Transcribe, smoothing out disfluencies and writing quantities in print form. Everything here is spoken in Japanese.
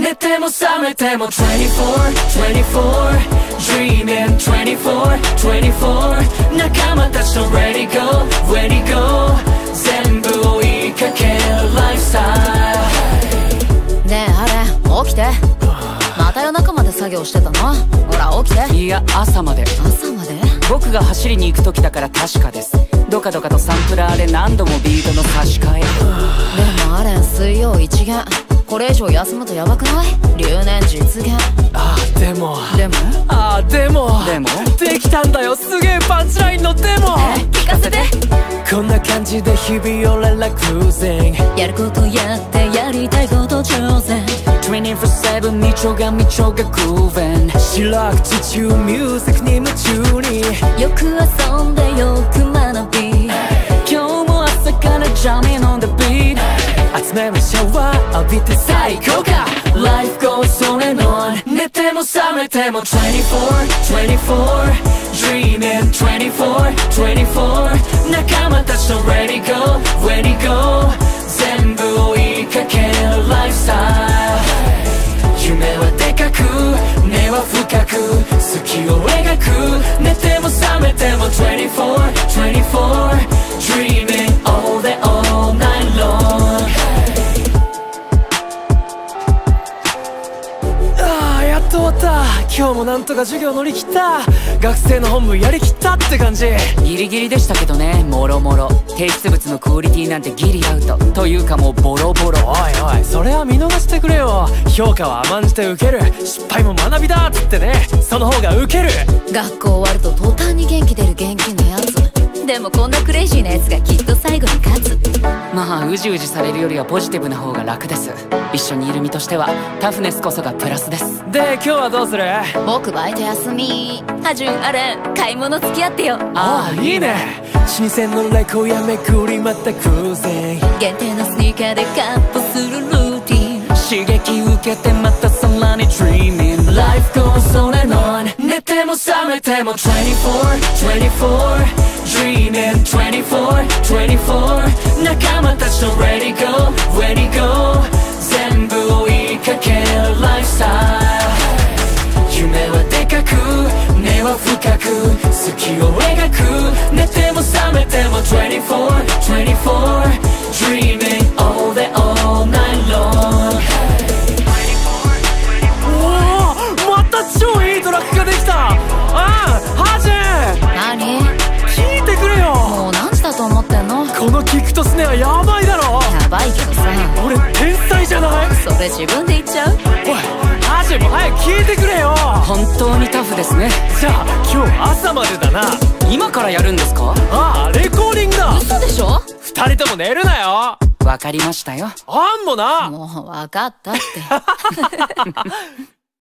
寝ても覚めても24、24 Dreaming 24、24仲間たちと Ready go Ready go 全部追いかけるライフスタイル。 ねえあれ起きて。また夜中まで作業してたの？ほら起きて。 いや朝まで。 朝まで？ 僕が走りに行く時だから確かです。ドカドカとサンプラーで何度もビートの差し替え。 でもあれ水曜一限、これ以上休むとヤバくない？留年実現。 でもでもできたんだよ、すげえパンチラインのデモ。 聞かせて。 こんな感じで日々俺らクルージング、 やることやってやりたいこと挑戦。 24/7みちょがグルーヴン。 白口中ミュージックに夢中によく遊んでよく学び、 今日も朝からジャミンon the beat。 集めるシャワー浴びて最高か。 Life goes on and on 寝ても覚めても24、24 Dreaming 24、24仲間たちと Ready go Ready go 全部追いかけるライフスタイル。夢はでかく根は深く好きを描く。寝ても覚めても24、24 Dreaming all day all night long。やっと終わった。今日もなんとか授業乗り切った。学生の本部やりきったって感じ。 ギリギリでしたけどね、もろもろ提出物のクオリティなんてギリアウトというかもうボロボロ。 おいおいそれは見逃してくれよ。評価は甘んじて受ける、失敗も学びだっつってね、その方が受ける。 学校終わると途端に元気出る元気なやつ。でもこんなクレイジーなやつがきっと最後に勝つ。 まあうじうじされるよりはポジティブな方が楽です。一緒にいる身としてはタフネスこそがプラスです。 で今日はどうする？ 僕バイト休み。はじゅんあれ買い物付き合ってよ。 ああいいね。老舗のレコやめくりまたクルージング、 限定のスニーカーでカッポするルーティン。 刺激受けてまたさらに Dreaming Life goes on and on 寝ても覚めても24、24 Dreaming 24、24仲間たちと Ready go Ready go 全部追いかけるライフスタイル。夢はでかく根は深く好きを描く。寝ても覚めても24、24 Dreaming all day all night long。また超いいトラックができた。ハジン何？ 聞いてくれよ。 もう何時だと思ってんの？ このキックとスネはヤバいだろ。 やばいけどさ。 俺天才じゃない？ それ自分で言っちゃう？ おいハジンも早く聞いてくれよ。 本当にタフですね。 じゃあ今日朝までだな。 今からやるんですか？ レコーディングだ。 嘘でしょ？ 二人とも寝るなよ。 わかりましたよ。 あんもな。 もう分かったって。